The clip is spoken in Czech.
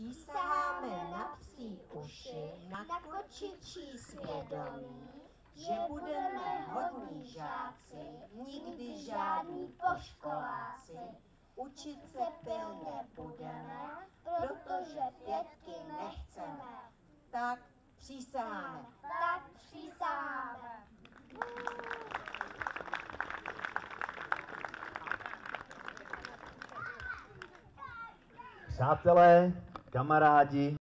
Přísaháme na psí uši, na kočičí svědomí, že budeme hodní žáci, nikdy žádní poškoláci. Učit se pilně budeme, protože pětky nechceme. Tak přísaháme. Tak přísaháme. Přátelé, kamarádi,